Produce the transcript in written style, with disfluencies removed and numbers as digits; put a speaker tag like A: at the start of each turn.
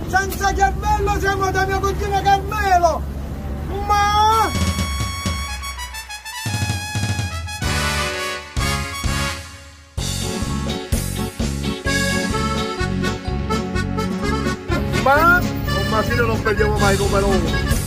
A: Senza cervello siamo da mio cugino Carmelo! Ma...
B: Ma con Masino non perdiamo mai come loro.